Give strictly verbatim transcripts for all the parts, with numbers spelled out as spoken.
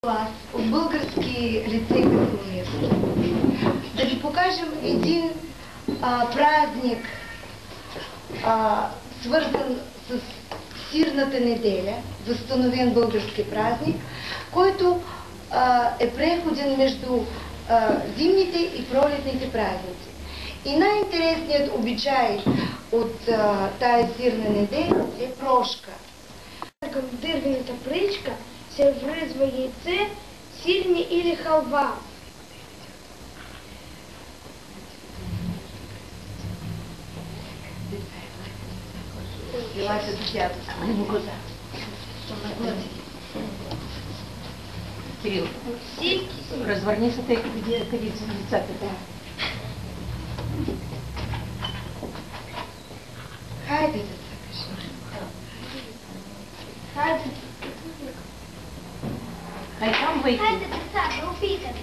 вас от Български лицей Касимирски да ви покажем един а, празник, а, свързан с Сирната неделя, възстановен български празник, който а, е преходен между а, зимните и пролетните празници. И най-интересният обичай от а, тая Сирна неделя е прошка. Към дървената пръчка се връзва яйце, сирене или халва. Кирилл, разверни се, тъй като видите лицата. Хайде, деца, кажи. Хайде. Хай там вийти. Хайде, деца, да опитаме.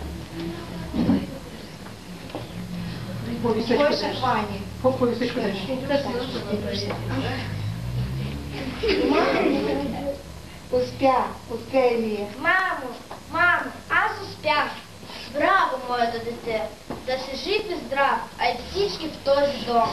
Кой ще хване? По-повисочку даш. Успя, успя Илия. Мамо, мамо, аз успях. Браво, моето дете. Да си жив и здрав, а и всички в този дом.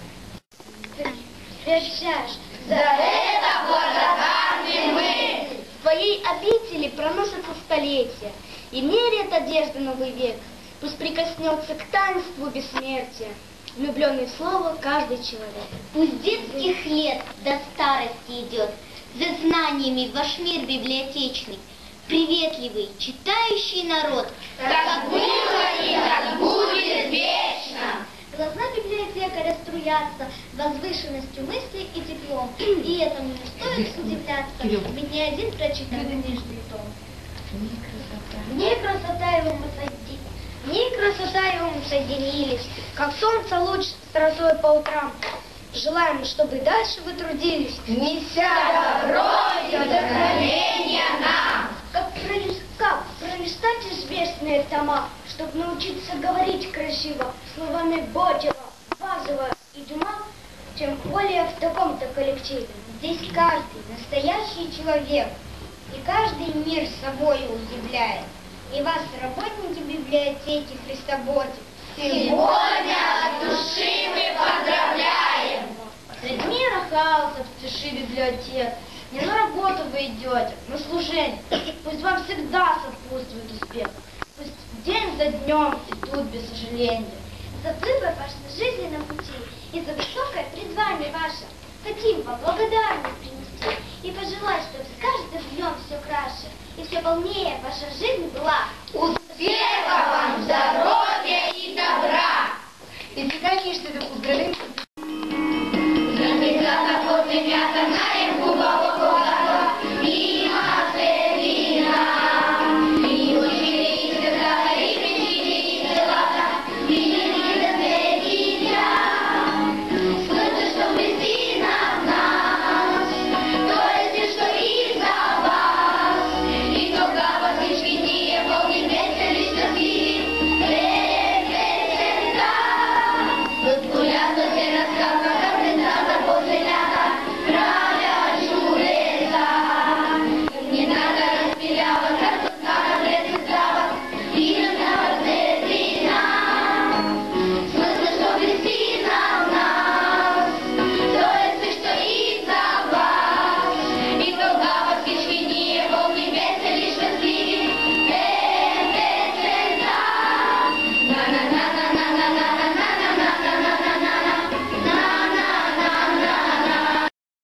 Вершаш, за это благодарны мы. Твоей обители проносятся столетия, и меряет одежда новый век. Пусть прикоснется к таинству бессмертия, влюбленный в слово каждый человек. Пусть детских лет до старости идет, за знаниями ваш мир библиотечный, приветливый, читающий народ, Как было и так будет вечно. Глаза библиотекаря струятся возвышенностью мыслей и теплом, и этому не стоит удивляться, ведь ни один прочитал книжный том. В ней красота его мы соединились, в ней красота его мы соединились, как солнце луч с росой по утрам. Желаем, чтобы дальше вы трудились, неся добро и вдохновение нам. Как, пролист, как пролистать известные тома, чтобы научиться говорить красиво, словами Бодева, Базова и Дюма, тем более в таком-то коллективе. Здесь каждый настоящий человек, и каждый мир собой удивляет. И вас, работники библиотеки Христоботи, сегодня от души мы поздравляем! Среди мира хаоса в тиши библиотек не на работу вы идете, на служение. Пусть вам всегда сопутствует успех. Пусть день за днем идут без сожаления. за выбор ваш на жизненном пути и за высокое призвание ваше хотим вам благодарность принести и пожелать, чтобы с каждым днем все краше и все полнее ваша жизнь была. Успеха вам, здоровья и добра! И сега ние ще ви поздравим. За мята,